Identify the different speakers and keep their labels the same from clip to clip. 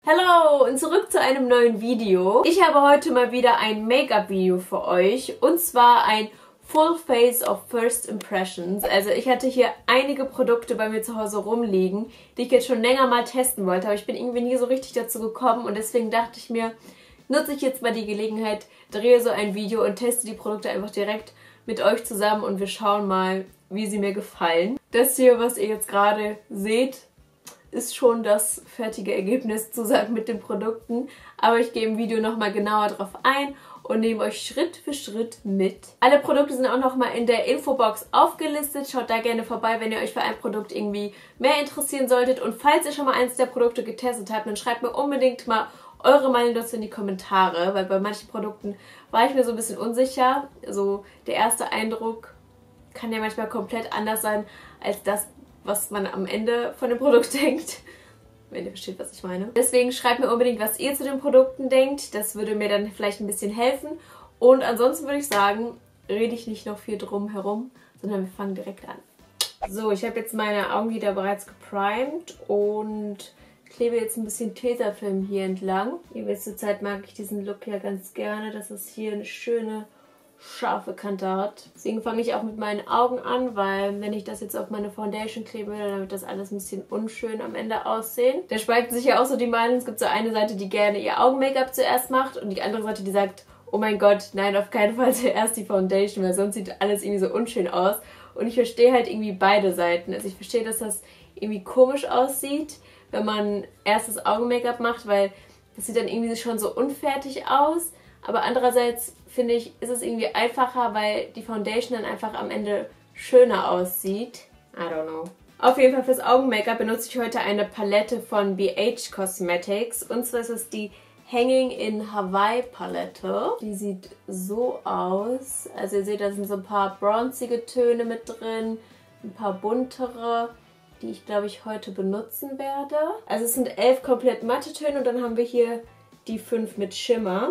Speaker 1: Hallo und zurück zu einem neuen Video. Ich habe heute mal wieder ein Make-up-Video für euch und zwar ein Full Face of First Impressions. Also ich hatte hier einige Produkte bei mir zu Hause rumliegen, die ich jetzt schon länger mal testen wollte, aber ich bin irgendwie nie so richtig dazu gekommen und deswegen dachte ich mir, nutze ich jetzt mal die Gelegenheit, drehe so ein Video und teste die Produkte einfach direkt mit euch zusammen und wir schauen mal, wie sie mir gefallen. Das hier, was ihr jetzt gerade seht, ist schon das fertige Ergebnis zusammen mit den Produkten. Aber ich gehe im Video nochmal genauer drauf ein und nehme euch Schritt für Schritt mit. Alle Produkte sind auch nochmal in der Infobox aufgelistet. Schaut da gerne vorbei, wenn ihr euch für ein Produkt irgendwie mehr interessieren solltet. Und falls ihr schon mal eins der Produkte getestet habt, dann schreibt mir unbedingt mal eure Meinung dazu in die Kommentare. Weil bei manchen Produkten war ich mir so ein bisschen unsicher. Also der erste Eindruck kann ja manchmal komplett anders sein als das, was man am Ende von dem Produkt denkt. Wenn ihr versteht, was ich meine. Deswegen schreibt mir unbedingt, was ihr zu den Produkten denkt. Das würde mir dann vielleicht ein bisschen helfen. Und ansonsten würde ich sagen, rede ich nicht noch viel drum herum, sondern wir fangen direkt an. So, ich habe jetzt meine Augenlider bereits geprimed und klebe jetzt ein bisschen Tesafilm hier entlang. Die letzte Zeit mag ich diesen Look ja ganz gerne, dass es hier eine schöne scharfe Kante hat. Deswegen fange ich auch mit meinen Augen an, weil wenn ich das jetzt auf meine Foundation klebe, dann wird das alles ein bisschen unschön am Ende aussehen. Da spalten sich ja auch so die Meinungen. Es gibt so eine Seite, die gerne ihr Augen-Make-up zuerst macht und die andere Seite, die sagt, oh mein Gott, nein, auf keinen Fall zuerst die Foundation, weil sonst sieht alles irgendwie so unschön aus. Und ich verstehe halt irgendwie beide Seiten. Also ich verstehe, dass das irgendwie komisch aussieht, wenn man erst das Augen-Make-up macht, weil das sieht dann irgendwie schon so unfertig aus. Aber andererseits finde ich, ist es irgendwie einfacher, weil die Foundation dann einfach am Ende schöner aussieht. I don't know. Auf jeden Fall fürs Augen-Make-up benutze ich heute eine Palette von BH Cosmetics. Und zwar ist es die Hanging in Hawaii Palette. Die sieht so aus. Also ihr seht, da sind so ein paar bronzige Töne mit drin, ein paar buntere, die ich glaube ich heute benutzen werde. Also es sind 11 komplett matte Töne und dann haben wir hier die 5 mit Schimmer.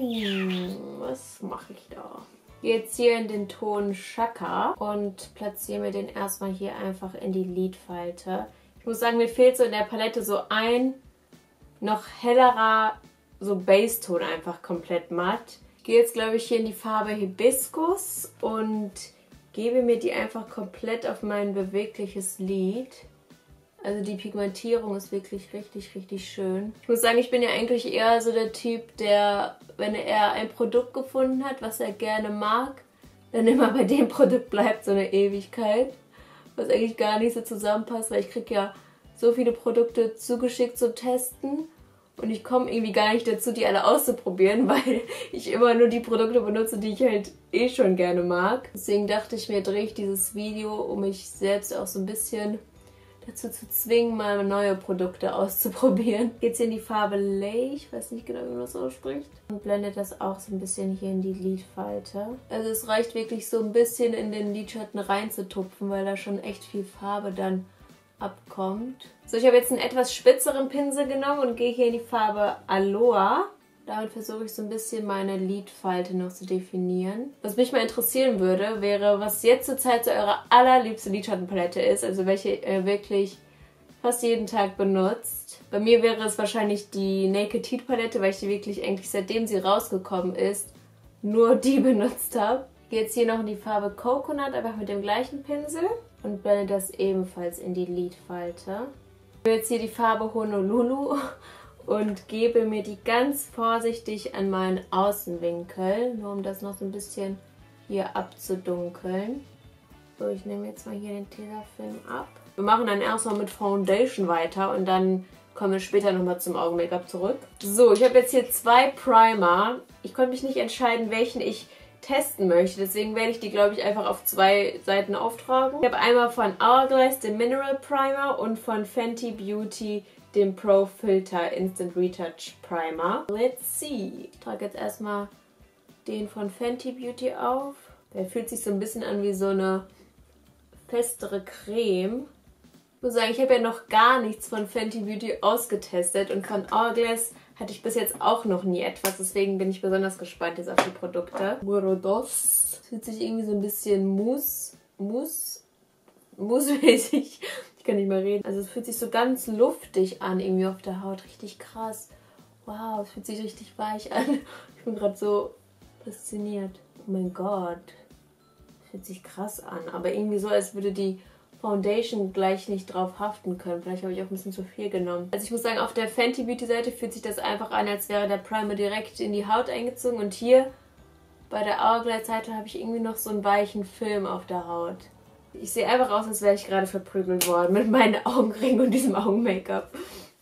Speaker 1: Was mache ich da? Jetzt hier in den Ton Chaka und platziere mir den erstmal hier einfach in die Lidfalte. Ich muss sagen, mir fehlt so in der Palette so ein noch hellerer so Base-Ton einfach komplett matt. Ich gehe jetzt glaube ich hier in die Farbe Hibiskus und gebe mir die einfach komplett auf mein bewegliches Lid. Also die Pigmentierung ist wirklich richtig, richtig schön. Ich muss sagen, ich bin ja eigentlich eher so der Typ, der, wenn er ein Produkt gefunden hat, was er gerne mag, dann immer bei dem Produkt bleibt so eine Ewigkeit. Was eigentlich gar nicht so zusammenpasst, weil ich kriege ja so viele Produkte zugeschickt zum Testen. Und ich komme irgendwie gar nicht dazu, die alle auszuprobieren, weil ich immer nur die Produkte benutze, die ich halt eh schon gerne mag. Deswegen dachte ich mir, drehe ich dieses Video, um mich selbst auch so ein bisschen dazu zu zwingen, mal neue Produkte auszuprobieren. Jetzt hier in die Farbe Lay, ich weiß nicht genau, wie man das ausspricht. Und blende das auch so ein bisschen hier in die Lidfalte. Also es reicht wirklich so ein bisschen in den Lidschatten reinzutupfen, weil da schon echt viel Farbe dann abkommt. So, ich habe jetzt einen etwas spitzeren Pinsel genommen und gehe hier in die Farbe Aloha. Damit versuche ich so ein bisschen meine Lidfalte noch zu definieren. Was mich mal interessieren würde, wäre, was jetzt zur Zeit so eure allerliebste Lidschattenpalette ist. Also welche ihr wirklich fast jeden Tag benutzt. Bei mir wäre es wahrscheinlich die Naked Heat Palette, weil ich die wirklich eigentlich seitdem sie rausgekommen ist, nur die benutzt habe. Ich gehe jetzt hier noch in die Farbe Coconut, einfach mit dem gleichen Pinsel. Und blende das ebenfalls in die Lidfalte. Ich habe jetzt hier die Farbe Honolulu und gebe mir die ganz vorsichtig an meinen Außenwinkel, nur um das noch so ein bisschen hier abzudunkeln. So, ich nehme jetzt mal hier den Tesafilm ab. Wir machen dann erstmal mit Foundation weiter und dann kommen wir später nochmal zum Augen-Make-up zurück. So, ich habe jetzt hier 2 Primer. Ich konnte mich nicht entscheiden, welchen ich testen möchte, deswegen werde ich die, glaube ich, einfach auf 2 Seiten auftragen. Ich habe einmal von Hourglass den Mineral Primer und von Fenty Beauty den Pro Filter Instant Retouch Primer. Let's see. Ich trage jetzt erstmal den von Fenty Beauty auf. Der fühlt sich so ein bisschen an wie so eine festere Creme. Ich muss sagen, ich habe ja noch gar nichts von Fenty Beauty ausgetestet und von Hourglass hatte ich bis jetzt auch noch nie etwas, deswegen bin ich besonders gespannt jetzt auf die Produkte. Morodos. Fühlt sich irgendwie so ein bisschen Mousse-mäßig. Ich kann nicht mehr reden. Also es fühlt sich so ganz luftig an, irgendwie auf der Haut. Richtig krass. Wow, es fühlt sich richtig weich an. Ich bin gerade so fasziniert. Oh mein Gott. Es fühlt sich krass an. Aber irgendwie so, als würde die Foundation gleich nicht drauf haften können. Vielleicht habe ich auch ein bisschen zu viel genommen. Also ich muss sagen, auf der Fenty Beauty Seite fühlt sich das einfach an, als wäre der Primer direkt in die Haut eingezogen. Und hier bei der Hourglass Seite habe ich irgendwie noch so einen weichen Film auf der Haut. Ich sehe einfach aus, als wäre ich gerade verprügelt worden mit meinen Augenringen und diesem Augen-Make-up.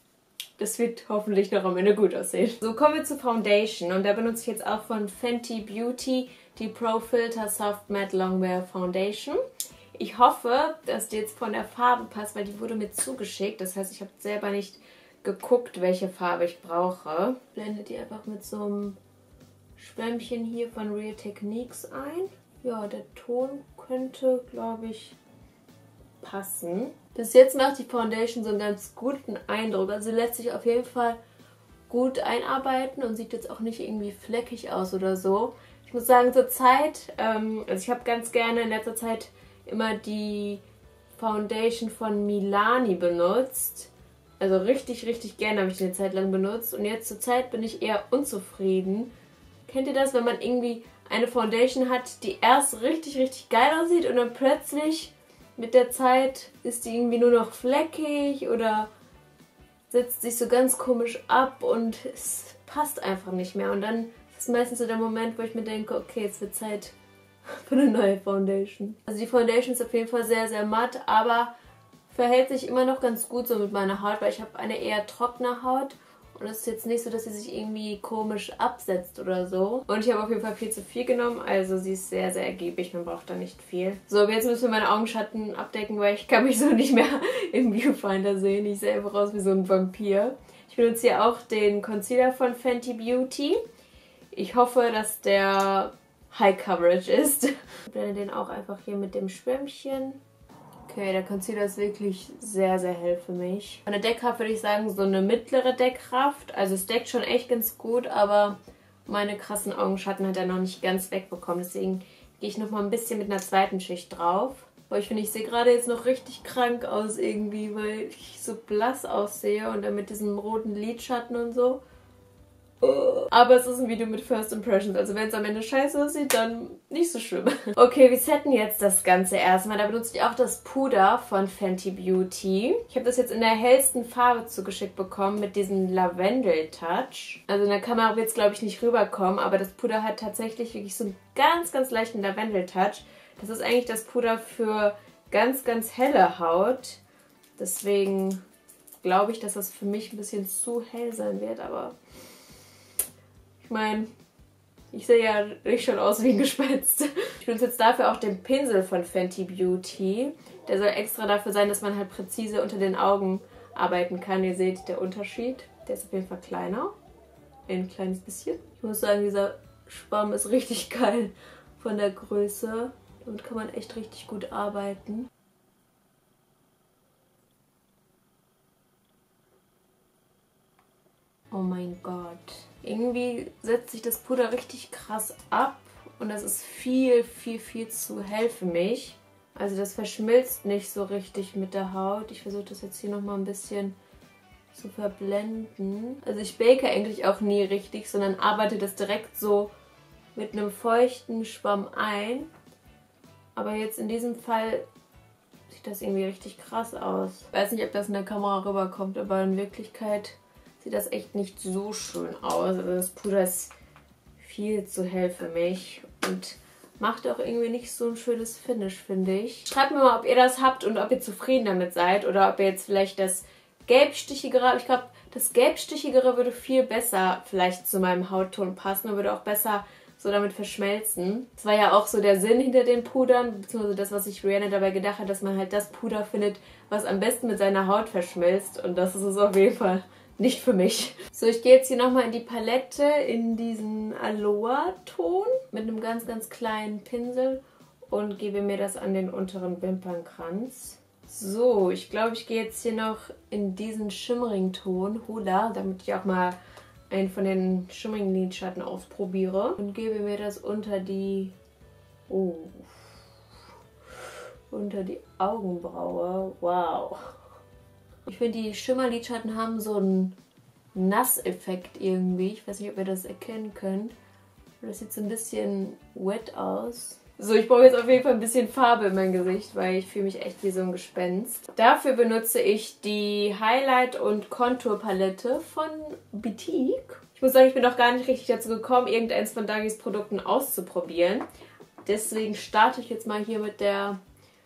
Speaker 1: Das wird hoffentlich noch am Ende gut aussehen. So, kommen wir zur Foundation. Und da benutze ich jetzt auch von Fenty Beauty die Pro Filter Soft Matte Longwear Foundation. Ich hoffe, dass die jetzt von der Farbe passt, weil die wurde mir zugeschickt. Das heißt, ich habe selber nicht geguckt, welche Farbe ich brauche. Blende die einfach mit so einem Schwämmchen hier von Real Techniques ein. Ja, der Ton könnte, glaube ich, passen. Bis jetzt macht die Foundation so einen ganz guten Eindruck. Also sie lässt sich auf jeden Fall gut einarbeiten und sieht jetzt auch nicht irgendwie fleckig aus oder so. Ich muss sagen, zur Zeit, also ich habe ganz gerne in letzter Zeit immer die Foundation von Milani benutzt. Also richtig, richtig gerne habe ich die eine Zeit lang benutzt. Und jetzt zur Zeit bin ich eher unzufrieden. Kennt ihr das, wenn man irgendwie eine Foundation hat, die erst richtig, richtig geil aussieht und dann plötzlich mit der Zeit ist die irgendwie nur noch fleckig oder setzt sich so ganz komisch ab und es passt einfach nicht mehr. Und dann ist es meistens so der Moment, wo ich mir denke, okay, es wird Zeit für eine neue Foundation. Also die Foundation ist auf jeden Fall sehr, sehr matt, aber verhält sich immer noch ganz gut so mit meiner Haut, weil ich habe eine eher trockene Haut und es ist jetzt nicht so, dass sie sich irgendwie komisch absetzt oder so. Und ich habe auf jeden Fall viel zu viel genommen, also sie ist sehr, sehr ergiebig, man braucht da nicht viel. So, aber jetzt müssen wir meine Augenschatten abdecken, weil ich kann mich so nicht mehr im Viewfinder sehen. Ich sehe einfach aus wie so ein Vampir. Ich benutze hier auch den Concealer von Fenty Beauty. Ich hoffe, dass der High Coverage ist. Ich blende den auch einfach hier mit dem Schwämmchen. Okay, der Concealer ist wirklich sehr, sehr hell für mich. Von der Deckkraft würde ich sagen, so eine mittlere Deckkraft. Also es deckt schon echt ganz gut, aber meine krassen Augenschatten hat er noch nicht ganz wegbekommen. Deswegen gehe ich nochmal ein bisschen mit einer zweiten Schicht drauf. Aber ich finde, ich sehe gerade jetzt noch richtig krank aus irgendwie, weil ich so blass aussehe und dann mit diesem roten Lidschatten und so. Aber es ist ein Video mit First Impressions, also wenn es am Ende scheiße aussieht, dann nicht so schlimm. Okay, wir setten jetzt das Ganze erstmal. Da benutze ich auch das Puder von Fenty Beauty. Ich habe das jetzt in der hellsten Farbe zugeschickt bekommen mit diesem Lavendel-Touch. Also in der Kamera wird es, glaube ich, nicht rüberkommen, aber das Puder hat tatsächlich wirklich so einen ganz, ganz leichten Lavendel-Touch. Das ist eigentlich das Puder für ganz, ganz helle Haut. Deswegen glaube ich, dass das für mich ein bisschen zu hell sein wird, aber ich meine, ich sehe ja nicht schon aus wie ein Gespenst. Ich benutze jetzt dafür auch den Pinsel von Fenty Beauty. Der soll extra dafür sein, dass man halt präzise unter den Augen arbeiten kann. Ihr seht den Unterschied. Der ist auf jeden Fall kleiner. Ein kleines bisschen. Ich muss sagen, dieser Schwamm ist richtig geil von der Größe. Damit kann man echt richtig gut arbeiten. Oh mein Gott. Irgendwie setzt sich das Puder richtig krass ab und das ist viel, viel, viel zu hell für mich. Also das verschmilzt nicht so richtig mit der Haut. Ich versuche das jetzt hier nochmal ein bisschen zu verblenden. Also ich bake eigentlich auch nie richtig, sondern arbeite das direkt so mit einem feuchten Schwamm ein. Aber jetzt in diesem Fall sieht das irgendwie richtig krass aus. Ich weiß nicht, ob das in der Kamera rüberkommt, aber in Wirklichkeit sieht das echt nicht so schön aus. Also das Puder ist viel zu hell für mich und macht auch irgendwie nicht so ein schönes Finish, finde ich. Schreibt mir mal, ob ihr das habt und ob ihr zufrieden damit seid oder ob ihr jetzt vielleicht das gelbstichigere habt. Ich glaube, das gelbstichigere würde viel besser vielleicht zu meinem Hautton passen und würde auch besser so damit verschmelzen. Das war ja auch so der Sinn hinter den Pudern, beziehungsweise das, was sich Rihanna dabei gedacht hat, dass man halt das Puder findet, was am besten mit seiner Haut verschmilzt und das ist es auf jeden Fall nicht für mich. So, ich gehe jetzt hier nochmal in die Palette, in diesen Aloha-Ton mit einem ganz, ganz kleinen Pinsel und gebe mir das an den unteren Wimpernkranz. So, ich glaube, ich gehe jetzt hier noch in diesen Shimmering-Ton, Hula, damit ich auch mal einen von den Shimmering-Lidschatten ausprobiere. Und gebe mir das unter die Augenbraue. Wow. Ich finde, die Schimmerlidschatten haben so einen Nasseffekt irgendwie. Ich weiß nicht, ob ihr das erkennen könnt. Das sieht so ein bisschen wet aus. So, ich brauche jetzt auf jeden Fall ein bisschen Farbe in mein Gesicht, weil ich fühle mich echt wie so ein Gespenst. Dafür benutze ich die Highlight- und Konturpalette von Betique. Ich muss sagen, ich bin noch gar nicht richtig dazu gekommen, irgendeins von Dagis Produkten auszuprobieren. Deswegen starte ich jetzt mal hier mit der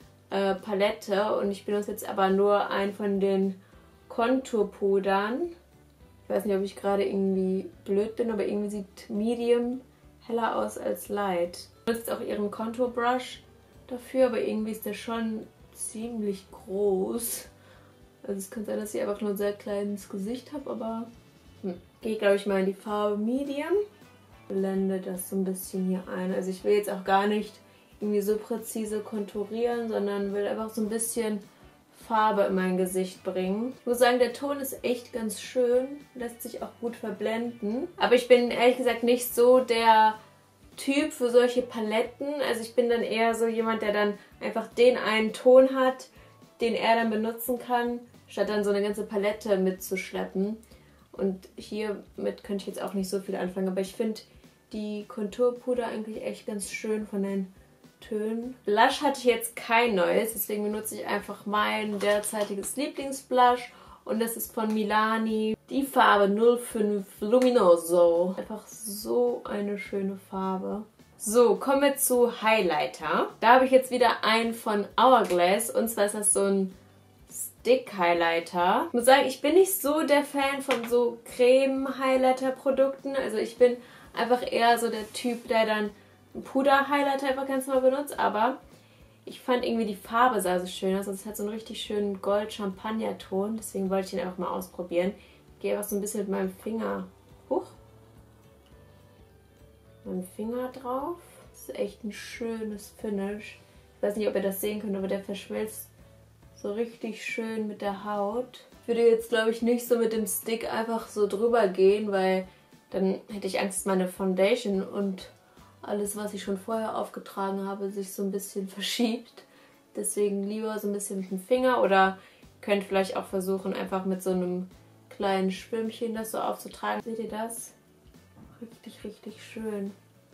Speaker 1: Palette und ich benutze jetzt aber nur einen von den Konturpudern. Ich weiß nicht, ob ich gerade irgendwie blöd bin, aber irgendwie sieht Medium heller aus als Light. Ich benutze jetzt auch ihren Contour-Brush dafür, aber irgendwie ist der schon ziemlich groß. Also es kann sein, dass ich einfach nur ein sehr kleines Gesicht habe, aber gehe, glaube ich, mal in die Farbe Medium. Blende das so ein bisschen hier ein. Also ich will jetzt auch gar nicht irgendwie so präzise konturieren, sondern will einfach so ein bisschen Farbe in mein Gesicht bringen. Ich muss sagen, der Ton ist echt ganz schön, lässt sich auch gut verblenden. Aber ich bin ehrlich gesagt nicht so der Typ für solche Paletten. Also ich bin dann eher so jemand, der dann einfach den einen Ton hat, den er dann benutzen kann, statt dann so eine ganze Palette mitzuschleppen. Und hiermit könnte ich jetzt auch nicht so viel anfangen, aber ich finde die Konturpuder eigentlich echt ganz schön von den Tönen. Blush hatte ich jetzt kein neues, deswegen benutze ich einfach mein derzeitiges Lieblingsblush und das ist von Milani, die Farbe 05 Luminoso. Einfach so eine schöne Farbe. So, kommen wir zu Highlighter. Da habe ich jetzt wieder einen von Hourglass und zwar ist das so ein Stick-Highlighter. Ich muss sagen, ich bin nicht so der Fan von so Creme-Highlighter-Produkten. Also ich bin einfach eher so der Typ, der dann einen Puder-Highlighter einfach ganz normal benutzt. Aber ich fand irgendwie die Farbe sah so schön aus. Also es hat so einen richtig schönen Gold-Champagner-Ton. Deswegen wollte ich ihn einfach mal ausprobieren. Ich gehe einfach so ein bisschen mit meinem Finger Finger drauf. Das ist echt ein schönes Finish. Ich weiß nicht, ob ihr das sehen könnt, aber der verschmilzt so richtig schön mit der Haut. Ich würde jetzt, glaube ich, nicht so mit dem Stick einfach so drüber gehen, weil dann hätte ich Angst, dass meine Foundation und alles, was ich schon vorher aufgetragen habe, sich so ein bisschen verschiebt. Deswegen lieber so ein bisschen mit dem Finger oder könnt vielleicht auch versuchen, einfach mit so einem kleinen Schwimmchen das so aufzutragen. Seht ihr das? Richtig, richtig schön.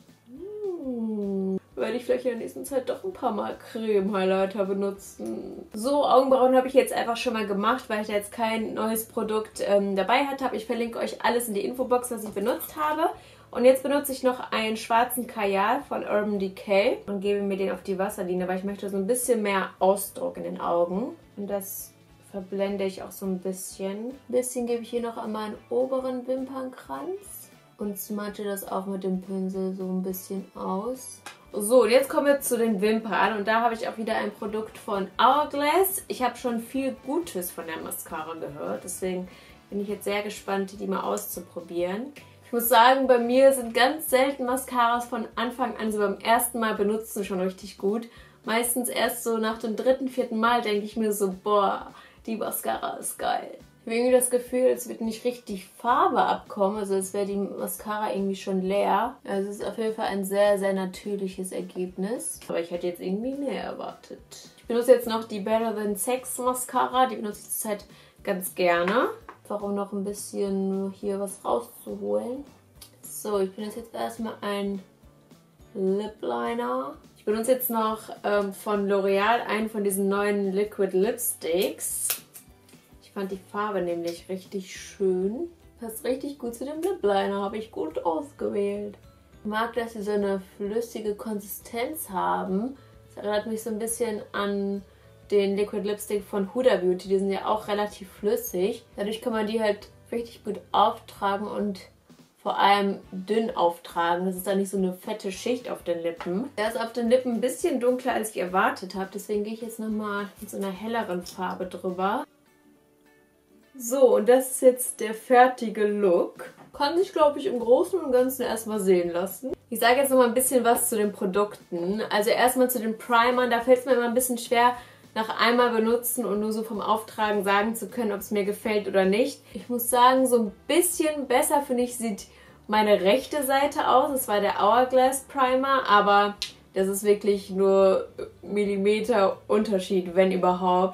Speaker 1: Werde ich vielleicht in der nächsten Zeit doch ein paar Mal Creme-Highlighter benutzen. So, Augenbrauen habe ich jetzt einfach schon mal gemacht, weil ich da jetzt kein neues Produkt dabei hatte. Ich verlinke euch alles in die Infobox, was ich benutzt habe. Und jetzt benutze ich noch einen schwarzen Kajal von Urban Decay und gebe mir den auf die Wasserlinie, weil ich möchte so ein bisschen mehr Ausdruck in den Augen. Und das verblende ich auch so ein bisschen. Ein bisschen gebe ich hier noch an meinen oberen Wimpernkranz und smudge das auch mit dem Pinsel so ein bisschen aus. So, und jetzt kommen wir zu den Wimpern und da habe ich auch wieder ein Produkt von Hourglass. Ich habe schon viel Gutes von der Mascara gehört, deswegen bin ich jetzt sehr gespannt, die mal auszuprobieren. Ich muss sagen, bei mir sind ganz selten Mascaras von Anfang an, so beim ersten Mal benutzen, schon richtig gut. Meistens erst so nach dem dritten, vierten Mal denke ich mir so, boah, die Mascara ist geil. Ich habe irgendwie das Gefühl, es wird nicht richtig Farbe abkommen, also als wäre die Mascara irgendwie schon leer. Also es ist auf jeden Fall ein sehr, sehr natürliches Ergebnis. Aber ich hätte jetzt irgendwie mehr erwartet. Ich benutze jetzt noch die Better Than Sex Mascara, die benutze ich zurzeit ganz gerne. Einfach um noch ein bisschen hier was rauszuholen. So, ich benutze jetzt erstmal einen Lip Liner. Ich benutze jetzt noch von L'Oreal einen von diesen neuen Liquid Lipsticks. Ich fand die Farbe nämlich richtig schön. Passt richtig gut zu dem Lip Liner, habe ich gut ausgewählt. Ich mag, dass sie so eine flüssige Konsistenz haben. Das erinnert mich so ein bisschen an den Liquid Lipstick von Huda Beauty. Die sind ja auch relativ flüssig. Dadurch kann man die halt richtig gut auftragen und vor allem dünn auftragen. Das ist dann nicht so eine fette Schicht auf den Lippen. Der ist auf den Lippen ein bisschen dunkler, als ich erwartet habe. Deswegen gehe ich jetzt nochmal mit so einer helleren Farbe drüber. So, und das ist jetzt der fertige Look. Kann sich, glaube ich, im Großen und Ganzen erstmal sehen lassen. Ich sage jetzt nochmal ein bisschen was zu den Produkten. Also erstmal zu den Primern. Da fällt es mir immer ein bisschen schwer, nach einmal benutzen und nur so vom Auftragen sagen zu können, ob es mir gefällt oder nicht. Ich muss sagen, so ein bisschen besser, finde ich, sieht meine rechte Seite aus. Das war der Hourglass Primer, aber das ist wirklich nur Millimeter Unterschied, wenn überhaupt.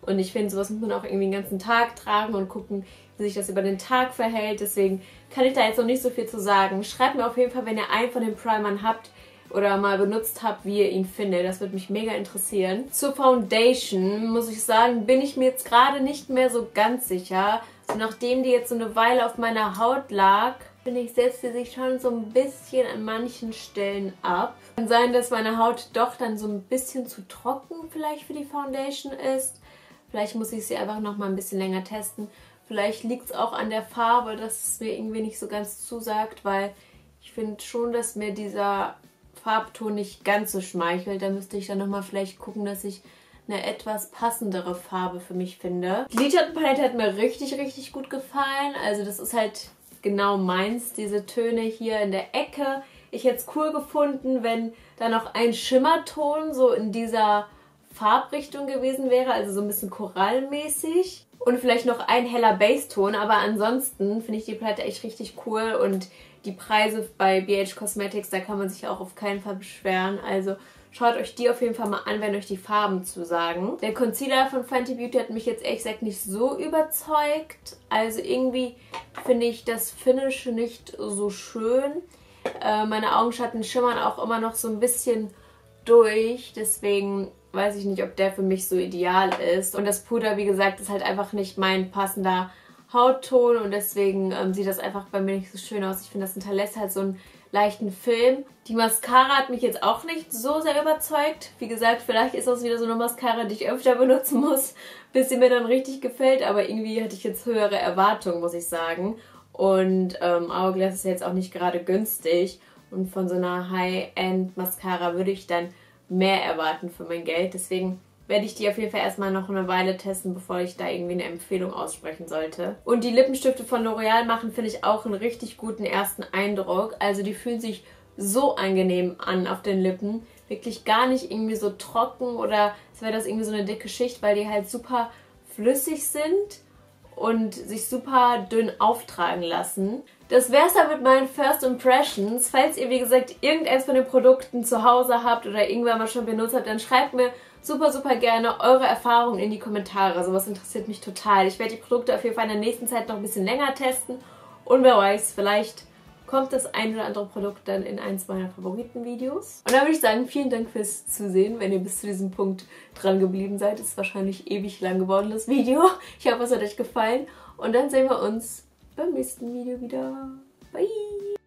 Speaker 1: Und ich finde, sowas muss man auch irgendwie den ganzen Tag tragen und gucken, wie sich das über den Tag verhält. Deswegen kann ich da jetzt noch nicht so viel zu sagen. Schreibt mir auf jeden Fall, wenn ihr einen von den Primern habt oder mal benutzt habt, wie ihr ihn findet. Das würde mich mega interessieren. Zur Foundation muss ich sagen, bin ich mir jetzt gerade nicht mehr so ganz sicher. So, nachdem die jetzt so eine Weile auf meiner Haut lag, finde ich, setzt sie sich schon so ein bisschen an manchen Stellen ab. Kann sein, dass meine Haut doch dann so ein bisschen zu trocken vielleicht für die Foundation ist. Vielleicht muss ich sie einfach noch mal ein bisschen länger testen. Vielleicht liegt es auch an der Farbe, dass es mir irgendwie nicht so ganz zusagt, weil ich finde schon, dass mir dieser Farbton nicht ganz so schmeichelt. Da müsste ich dann nochmal vielleicht gucken, dass ich eine etwas passendere Farbe für mich finde. Die Lidschattenpalette hat mir richtig, richtig gut gefallen. Also das ist halt genau meins, diese Töne hier in der Ecke. Ich hätte es cool gefunden, wenn da noch ein Schimmerton so in dieser Farbrichtung gewesen wäre, also so ein bisschen korallmäßig. Und vielleicht noch ein heller Baseton, aber ansonsten finde ich die Palette echt richtig cool und die Preise bei BH Cosmetics, da kann man sich auch auf keinen Fall beschweren. Also schaut euch die auf jeden Fall mal an, wenn euch die Farben zusagen. Der Concealer von Fenty Beauty hat mich jetzt ehrlich gesagt nicht so überzeugt. Also irgendwie finde ich das Finish nicht so schön. Meine Augenschatten schimmern auch immer noch so ein bisschen durch, deswegen weiß ich nicht, ob der für mich so ideal ist. Und das Puder, wie gesagt, ist halt einfach nicht mein passender Hautton und deswegen sieht das einfach bei mir nicht so schön aus. Ich finde, das hinterlässt halt so einen leichten Film. Die Mascara hat mich jetzt auch nicht so sehr überzeugt. Wie gesagt, vielleicht ist das wieder so eine Mascara, die ich öfter benutzen muss, bis sie mir dann richtig gefällt. Aber irgendwie hatte ich jetzt höhere Erwartungen, muss ich sagen. Und Hourglass ist jetzt auch nicht gerade günstig. Und von so einer High-End-Mascara würde ich dann mehr erwarten für mein Geld. Deswegen werde ich die auf jeden Fall erstmal noch eine Weile testen, bevor ich da irgendwie eine Empfehlung aussprechen sollte. Und die Lippenstifte von L'Oreal machen, finde ich, auch einen richtig guten ersten Eindruck. Also die fühlen sich so angenehm an auf den Lippen. Wirklich gar nicht irgendwie so trocken oder als wäre das irgendwie so eine dicke Schicht, weil die halt super flüssig sind und sich super dünn auftragen lassen. Das wär's dann mit meinen First Impressions. Falls ihr, wie gesagt, irgendeins von den Produkten zu Hause habt oder irgendwann mal schon benutzt habt, dann schreibt mir super, super gerne eure Erfahrungen in die Kommentare. Sowas interessiert mich total. Ich werde die Produkte auf jeden Fall in der nächsten Zeit noch ein bisschen länger testen. Und wer weiß, vielleicht kommt das ein oder andere Produkt dann in eins meiner Favoritenvideos. Und dann würde ich sagen, vielen Dank fürs Zusehen, wenn ihr bis zu diesem Punkt dran geblieben seid. Ist wahrscheinlich ewig lang geworden, das Video. Ich hoffe, es hat euch gefallen. Und dann sehen wir uns beim nächsten Video wieder. Bye!